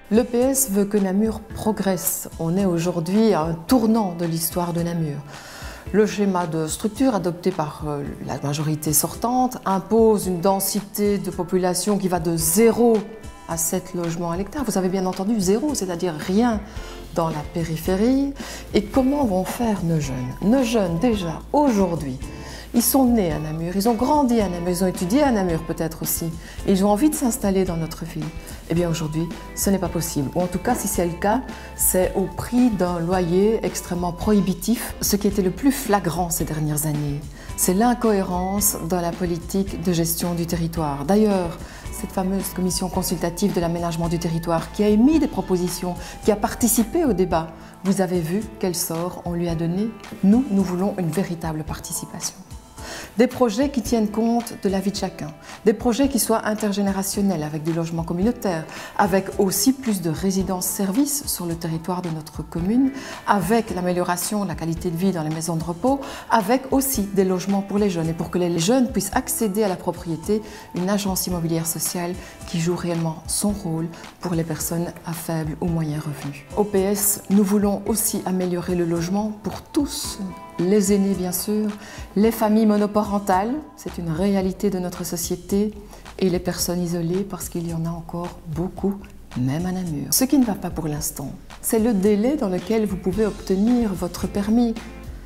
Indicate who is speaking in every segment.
Speaker 1: L'EPS veut que Namur progresse. On est aujourd'hui à un tournant de l'histoire de Namur. Le schéma de structure adopté par la majorité sortante impose une densité de population qui va de 0 à 7 logements à l'hectare. Vous avez bien entendu 0, c'est-à-dire rien dans la périphérie. Et comment vont faire nos jeunes? Nos jeunes, déjà, aujourd'hui, ils sont nés à Namur, ils ont grandi à Namur, ils ont étudié à Namur peut-être aussi. Et ils ont envie de s'installer dans notre ville. Eh bien aujourd'hui, ce n'est pas possible. Ou en tout cas, si c'est le cas, c'est au prix d'un loyer extrêmement prohibitif. Ce qui était le plus flagrant ces dernières années, c'est l'incohérence dans la politique de gestion du territoire. D'ailleurs, cette fameuse commission consultative de l'aménagement du territoire qui a émis des propositions, qui a participé au débat, vous avez vu quel sort on lui a donné? Nous voulons une véritable participation. Des projets qui tiennent compte de la vie de chacun, des projets qui soient intergénérationnels avec des logements communautaires, avec aussi plus de résidences-services sur le territoire de notre commune, avec l'amélioration de la qualité de vie dans les maisons de repos, avec aussi des logements pour les jeunes et pour que les jeunes puissent accéder à la propriété, une agence immobilière sociale qui joue réellement son rôle pour les personnes à faible ou moyen revenu. Au PS, nous voulons aussi améliorer le logement pour tous. Les aînés bien sûr, les familles monoparentales, c'est une réalité de notre société, et les personnes isolées parce qu'il y en a encore beaucoup, même à Namur. Ce qui ne va pas pour l'instant, c'est le délai dans lequel vous pouvez obtenir votre permis.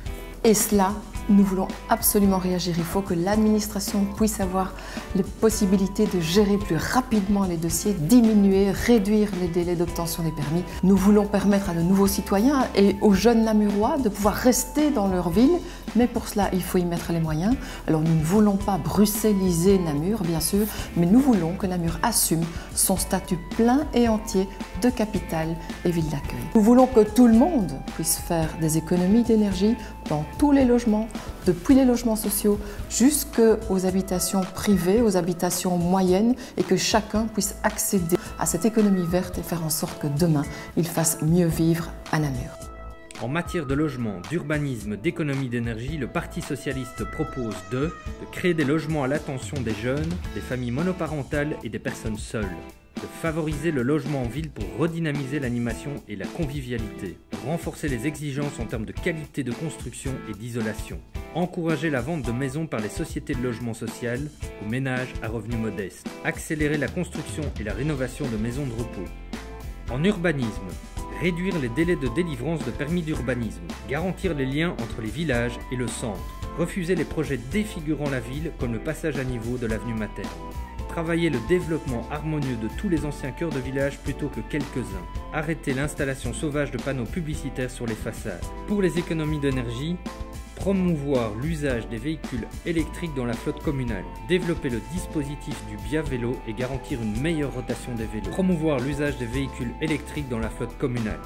Speaker 1: Et cela, nous voulons absolument réagir. Il faut que l'administration puisse avoir les possibilités de gérer plus rapidement les dossiers, diminuer, réduire les délais d'obtention des permis. Nous voulons permettre à de nouveaux citoyens et aux jeunes Namurois de pouvoir rester dans leur ville, mais pour cela, il faut y mettre les moyens. Alors nous ne voulons pas bruxelliser Namur, bien sûr, mais nous voulons que Namur assume son statut plein et entier de capitale et ville d'accueil. Nous voulons que tout le monde puisse faire des économies d'énergie dans tous les logements, depuis les logements sociaux jusqu'aux habitations privées, aux habitations moyennes, et que chacun puisse accéder à cette économie verte et faire en sorte que demain, il fasse mieux vivre à Namur.
Speaker 2: En matière de logement, d'urbanisme, d'économie d'énergie, le Parti socialiste propose de créer des logements à l'attention des jeunes, des familles monoparentales et des personnes seules, de favoriser le logement en ville pour redynamiser l'animation et la convivialité, renforcer les exigences en termes de qualité de construction et d'isolation, encourager la vente de maisons par les sociétés de logement social aux ménages à revenus modestes, accélérer la construction et la rénovation de maisons de repos. En urbanisme, réduire les délais de délivrance de permis d'urbanisme, garantir les liens entre les villages et le centre, refuser les projets défigurant la ville comme le passage à niveau de l'avenue Materne, travailler le développement harmonieux de tous les anciens cœurs de village plutôt que quelques-uns, arrêter l'installation sauvage de panneaux publicitaires sur les façades. Pour les économies d'énergie, promouvoir l'usage des véhicules électriques dans la flotte communale, développer le dispositif du Bia-Vélo et garantir une meilleure rotation des vélos, promouvoir l'usage des véhicules électriques dans la flotte communale.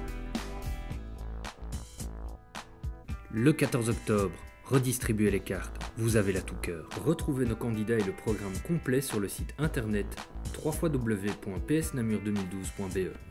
Speaker 2: Le 14 octobre, redistribuez les cartes, vous avez la tout cœur. Retrouvez nos candidats et le programme complet sur le site internet www.psnamur2012.be.